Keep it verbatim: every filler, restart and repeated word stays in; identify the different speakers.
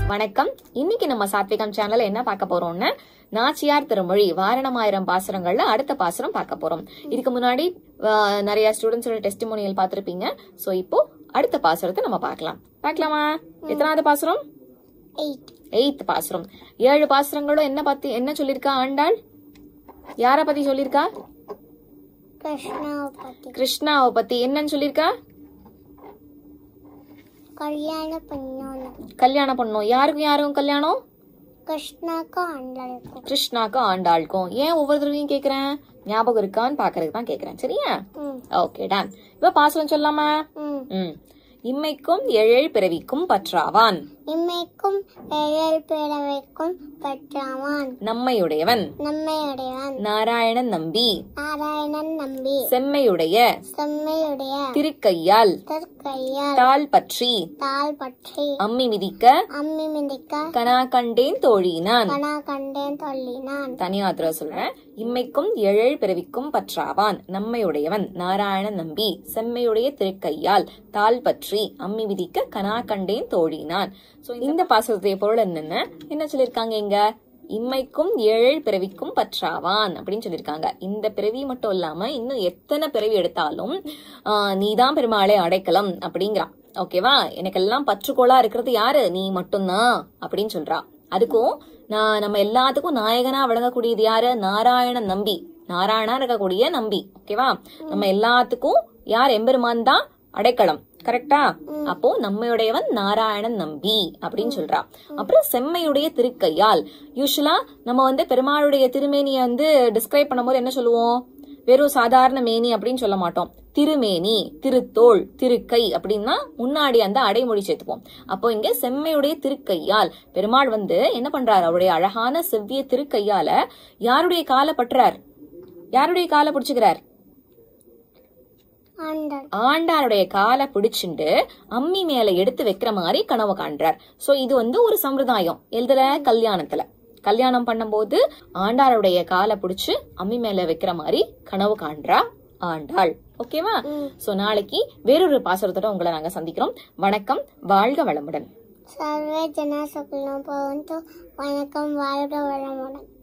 Speaker 1: வணக்கம். இன்னைக்கு நம்ம சாத்விகம் சேனல்ல என்ன பார்க்க போறோம்னு நாச்சியார் திருமொழி வாரணமாயிரம் பாசுரங்கள்ல அடுத்த பாசுரம் பார்க்க போறோம். இதுக்கு முன்னாடி நிறைய ஸ்டூடெண்ட்ஸோட டெஸ்டிமோனியல் பார்த்திருப்பீங்க. சோ இப்போ அடுத்த பாசுரத்தை நம்ம பார்க்கலாம். பார்க்கலாமா? எத்தனாவது பாசுரம்? எய்த் பாசுரம். ஏழு பாசுரங்களும் என்ன பத்தி என்ன சொல்லிருக்கா ஆண்டாள்? யார பத்தி சொல்லிருக்கா? கிருஷ்ணாவை பத்தி. என்னன்னு சொல்லிருக்கா?
Speaker 2: கல்யாணம் பண்ணணும்.
Speaker 1: கல்யாணம் பண்ணணும். யாருக்கும் யாருக்கும் கல்யாணம்?
Speaker 2: கிருஷ்ணாக்கும் ஆண்டாளுக்கும்.
Speaker 1: கிருஷ்ணாக்கும் ஆண்டாளுக்கும். ஏன் ஒவ்வொரு தடவையும் கேக்குறேன்? ஞாபகம் இருக்கான்னு பாக்குறதுக்கு தான் கேக்குறேன். சரியா? Okay done. இப்ப பாசுரம் சொல்லாமா? ம். இம்மைக்கும் ஏழேழ் பிறவிக்கும் பற்றாவான்.
Speaker 2: இம்மைக்கும் ஏழேழ் பிறவிக்கும் பற்றாவான்.
Speaker 1: நம்மையுடையவன்.
Speaker 2: நம்மையுடையவன்.
Speaker 1: நாராயணன் நம்பி.
Speaker 2: நாராயணன் நம்பி.
Speaker 1: செம்மையுடைய.
Speaker 2: செம்மையுடைய.
Speaker 1: திருக்கையால்.
Speaker 2: திருக்கையால்.
Speaker 1: தாள் பற்றி.
Speaker 2: தாள் பற்றி.
Speaker 1: அம்மி மிதிக்க.
Speaker 2: அம்மி மிதிக்க.
Speaker 1: கனா கண்டேன் தோழினான்.
Speaker 2: கனா கண்டேன் தோழினான்.
Speaker 1: தனியா சொல்றேன். இம்மைக்கும் ஏழேழ் பிறவிக்கும் பற்றாவான். நம்மையுடையவன் நாராயணன் நம்பி. செம்மையுடைய திருக்கையால் தாள் பற்றி அம்மி மிதிக்க கனா கண்டேன் தோழினான். இந்த பாசுரத்துடைய பொருள் என்னன்னு என்ன சொல்லிருக்காங்க இங்க? இம்மைக்கும் ஏழேழ் பிறவிக்கும் பற்றாவான் அப்படின்னு சொல்லிருக்காங்க. இந்த பிறவி மட்டும் இல்லாம இன்னும் எத்தனை பிறவி எடுத்தாலும் ஆஹ் நீதான் பெருமாளை அடைக்கலாம் அப்படிங்கிறான். ஓகேவா? எனக்கெல்லாம் பற்றுக்கோளா இருக்கிறது யாரு? நீ மட்டும்தான் அப்படின்னு சொல்றா. அதுக்கும் நான் நம்ம எல்லாத்துக்கும் நாயகனா விளங்கக்கூடியது யாரு? நாராயணன் நம்பி. நாராயணா இருக்கக்கூடிய நம்பி. ஓகேவா? நம்ம எல்லாத்துக்கும் யார்? எம்பெருமான் தான் அடைக்கலம். கரெக்டா? அப்போ நம்மையுடையவன் நாராயணன் நம்பி அப்படின்னு சொல்றா. அப்புறம் செம்மையுடைய திருக்கையால். யூஸ்வலா நம்ம வந்து பெருமாளுடைய திருமேனிய வந்து டிஸ்கிரைப் பண்ணும்போது என்ன சொல்லுவோம்? வெறும் சாதாரண மேனி அப்படின்னு சொல்ல மாட்டோம். திருமேனி, திருத்தோள், திருக்கை அப்படின்னா முன்னாடி அந்த அடைமொழி சேர்த்துப்போம். அப்போ இங்க செம்மையுடைய திருக்கையால் பெருமாள் வந்து என்ன பண்றாரு? அவருடைய அழகான செவ்விய திருக்கையால யாருடைய காலை பற்றார்? யாருடைய காலை பிடிச்சுக்கிறார்? ஆண்டாளுடைய காலை பிடிச்சுண்டு அம்மி மேல எடுத்து வைக்கிற மாதிரி கனவு காண்றார். சோ இது வந்து ஒரு சம்பிரதாயம். எழுதுல கல்யாணத்துல கல்யாணம் பண்ணும்போது ஆண்டாளுடைய காலை பிடிச்சு அம்மி மேல வைக்கிற மாதிரி கனவு காண்றா ஆண்டாள். ஓகேவா? சோ நாளைக்கு வேறொரு பாசுரத்தோட உங்களை நாங்க சந்திக்கிறோம். வணக்கம். வாழ்க வளமுடன்.
Speaker 2: சர்வே ஜன சுகினோ பவந்து. வணக்கம். வாழ்க வளமுடன்.